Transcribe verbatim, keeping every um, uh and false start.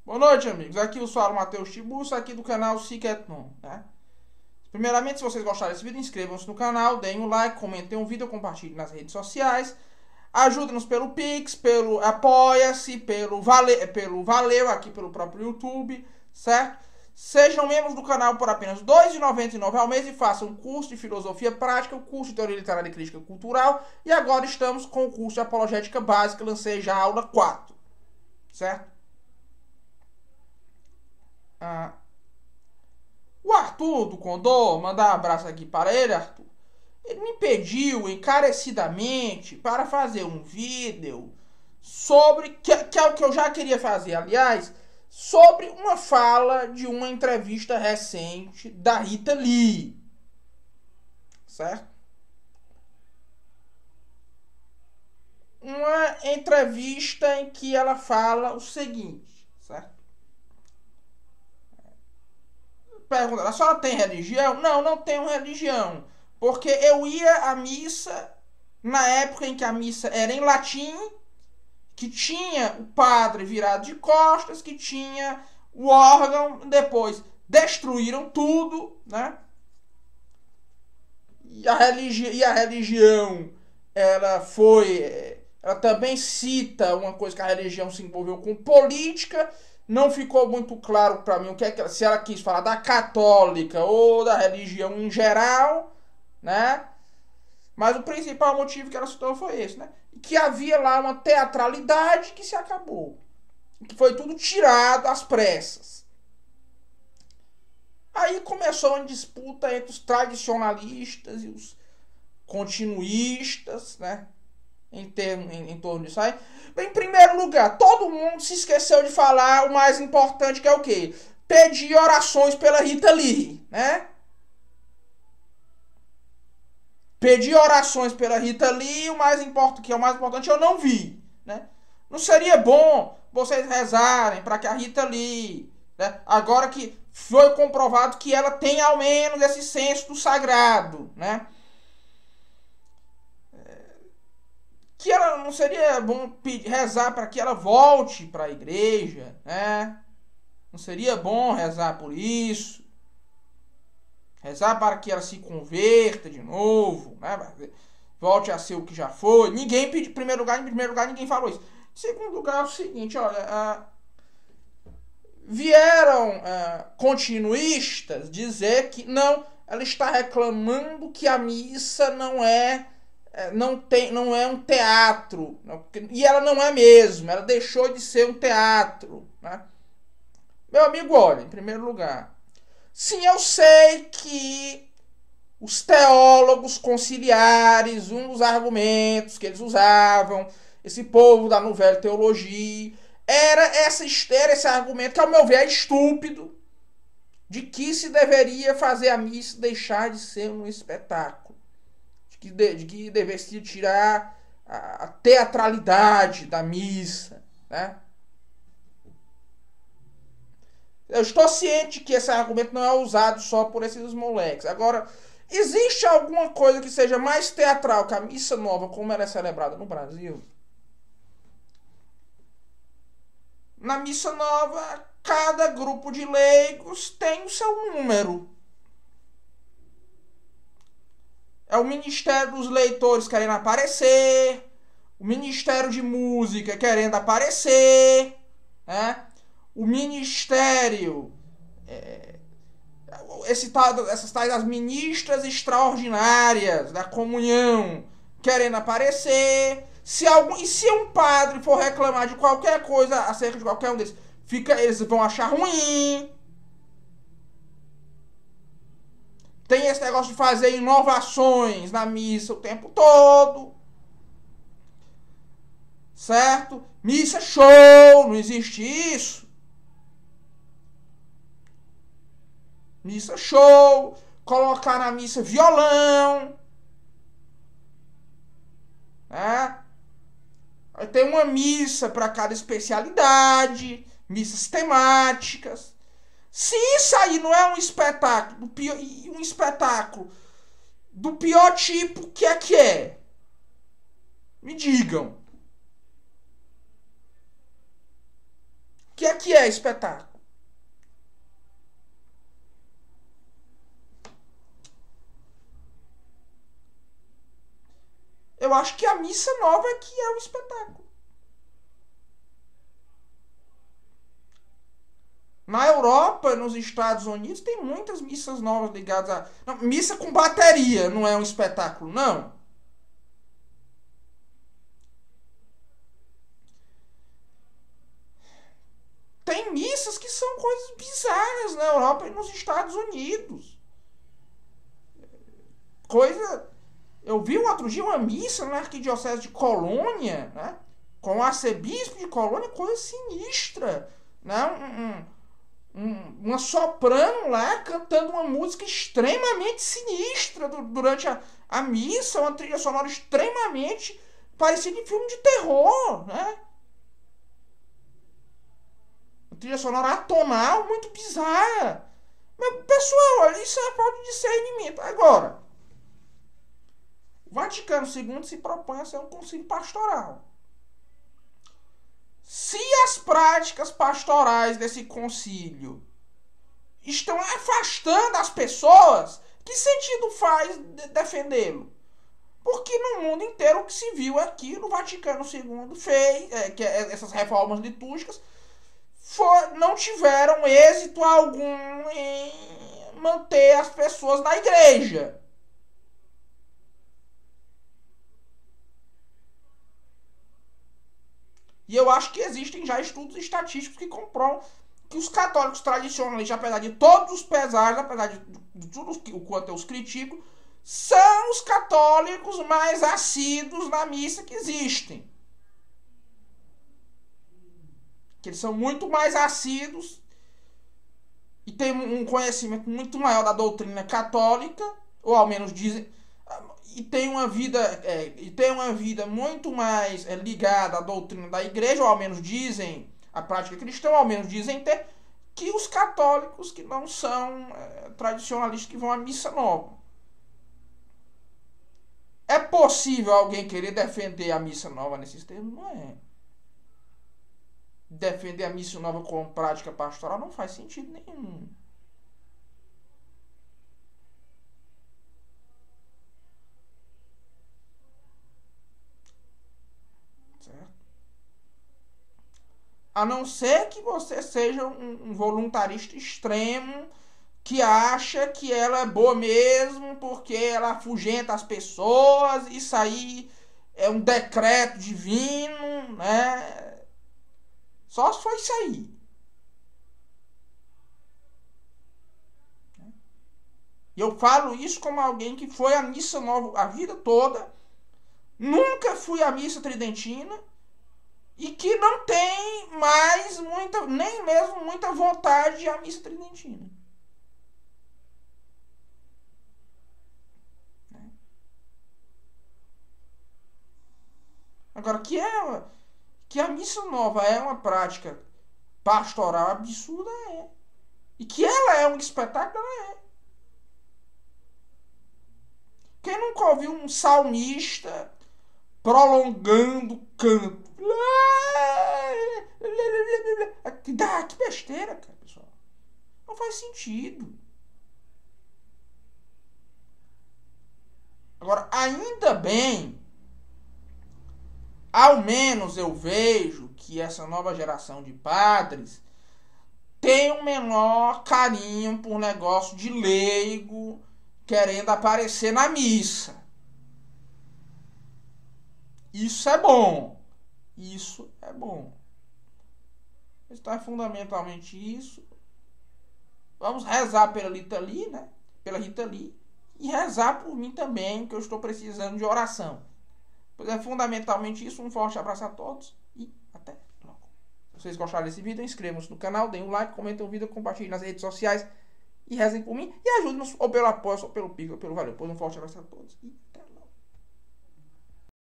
Boa noite, amigos. Aqui eu sou o Matheus Tiburcio, aqui do canal Cicetnon, né? Primeiramente, se vocês gostaram desse vídeo, inscrevam-se no canal, deem um like, comentem um vídeo, compartilhem nas redes sociais. Ajudem-nos pelo Pix, pelo Apoia-se, pelo, vale, pelo Valeu, aqui pelo próprio YouTube, certo? Sejam membros do canal por apenas dois reais e noventa e nove centavos ao mês e façam um curso de filosofia prática, o um curso de teoria literária e crítica cultural. E agora estamos com o curso de apologética básica, lancei já a aula quatro, certo? Ah, o Arthur do Condor, mandar um abraço aqui para ele, Arthur. Ele me pediu encarecidamente para fazer um vídeo sobre, que, que é o que eu já queria fazer, aliás, sobre uma fala de uma entrevista recente da Rita Lee, certo? Uma entrevista em que ela fala o seguinte, certo? Pergunta, a senhora tem religião? Não, não tenho religião. Porque eu ia à missa na época em que a missa era em latim, que tinha o padre virado de costas, que tinha o órgão, depois destruíram tudo, né? E a, religi- e a religião, ela foi... Ela também cita uma coisa que a religião se envolveu com política. Não ficou muito claro para mim o que é que, se ela quis falar da católica ou da religião em geral, né? Mas o principal motivo que ela citou foi esse, né? Que havia lá uma teatralidade que se acabou, que foi tudo tirado às pressas. Aí começou uma disputa entre os tradicionalistas e os continuistas, né? Em, termo, em, em torno disso aí. Em primeiro lugar, todo mundo se esqueceu de falar o mais importante, que é o quê? Pedir orações pela Rita Lee, né? Pedir orações pela Rita Lee, o mais importante, que é o mais importante, eu não vi, né? Não seria bom vocês rezarem para que a Rita Lee, né? Agora que foi comprovado que ela tem ao menos esse senso do sagrado, né? Que ela não seria bom pedir, rezar para que ela volte para a igreja, né? Não seria bom rezar por isso? Rezar para que ela se converta de novo, né? Volte a ser o que já foi. Ninguém pediu, em primeiro lugar, em primeiro lugar, ninguém falou isso. Em segundo lugar, é o seguinte, olha, ah, vieram ah, continuistas dizer que não, ela está reclamando que a missa não é Não, tem, não é um teatro. E ela não é mesmo. Ela deixou de ser um teatro, né? Meu amigo, olha, em primeiro lugar, sim, eu sei que os teólogos conciliares, um dos argumentos que eles usavam, esse povo da Nouvelle Teologia, era, essa, era esse argumento, que ao meu ver é estúpido, de que se deveria fazer a missa deixar de ser um espetáculo. De, de que devesse tirar a, a teatralidade da missa, né? Eu estou ciente que esse argumento não é usado só por esses moleques. Agora, existe alguma coisa que seja mais teatral que a missa nova, como ela é celebrada no Brasil? Na missa nova, cada grupo de leigos tem o seu número. É o Ministério dos Leitores querendo aparecer, o Ministério de Música querendo aparecer, né? O Ministério, é, esse tal, essas tais as ministras extraordinárias da comunhão querendo aparecer. Se algum, e se um padre for reclamar de qualquer coisa acerca de qualquer um deles, fica, eles vão achar ruim. Tem esse negócio de fazer inovações na missa o tempo todo. Certo? Missa show, não existe isso. Missa show, colocar na missa violão. Né? Tem uma missa para cada especialidade, missas temáticas. Se isso aí não é um espetáculo, do pior, um espetáculo do pior tipo, o que é que é? Me digam. Que que é que é espetáculo? Eu acho que a missa nova é que é o espetáculo. Na Europa, nos Estados Unidos, tem muitas missas novas ligadas a... Não, missa com bateria não é um espetáculo, não. Tem missas que são coisas bizarras na Europa e nos Estados Unidos. Coisa... Eu vi um outro dia uma missa na Arquidiocese de Colônia, né? Com o arcebispo de Colônia, coisa sinistra. Né? Um, um, um, uma soprano lá cantando uma música extremamente sinistra durante a, a missa, uma trilha sonora extremamente parecida em filme de terror, né? Uma trilha sonora atonal muito bizarra. Mas, pessoal, isso é falta de discernimento. Agora, o Vaticano segundo se propõe a ser um concílio pastoral. Se as práticas pastorais desse concílio estão afastando as pessoas, que sentido faz de defendê-lo? Porque no mundo inteiro o que se viu aqui no Vaticano segundo fez, é, que é, essas reformas litúrgicas for, não tiveram êxito algum em manter as pessoas na igreja. E eu acho que existem já estudos estatísticos que comprovam que os católicos tradicionalistas, apesar de todos os pesares, apesar de, de tudo o quanto eu os critico, são os católicos mais assíduos na missa que existem. Que eles são muito mais assíduos e têm um conhecimento muito maior da doutrina católica, ou ao menos dizem... E tem uma vida, é, e tem uma vida muito mais é, ligada à doutrina da igreja, ou ao menos dizem, a prática cristã, ou ao menos dizem ter, que os católicos que não são é, tradicionalistas, que vão à missa nova. É possível alguém querer defender a missa nova nesses termos? Não é. Defender a missa nova como prática pastoral não faz sentido nenhum. A não ser que você seja um, um voluntarista extremo que acha que ela é boa mesmo porque ela afugenta as pessoas, isso aí é um decreto divino, né? Só se foi isso aí. E eu falo isso como alguém que foi à missa nova a vida toda, nunca fui à missa tridentina, e que não tem mais muita, nem mesmo muita vontade de ir à missa tridentina. Agora, que, é, que a missa nova é uma prática pastoral absurda, é. E que ela é um espetáculo, ela é. Quem nunca ouviu um salmista prolongando o canto? Ah, que besteira, cara, pessoal. Não faz sentido. Agora, ainda bem, ao menos eu vejo que essa nova geração de padres tem um menor carinho por negócio de leigo querendo aparecer na missa. Isso é bom. Isso é bom. Então é fundamentalmente isso. Vamos rezar pela Rita Lee, né? Pela Rita Lee. E rezar por mim também, que eu estou precisando de oração. Pois é fundamentalmente isso. Um forte abraço a todos e até logo. Se vocês gostaram desse vídeo, inscrevam-se no canal, deem um like, comentem o vídeo, compartilhem nas redes sociais e rezem por mim. E ajudem-nos ou pelo apoio, ou pelo Pix, ou pelo valeu. Pois um forte abraço a todos e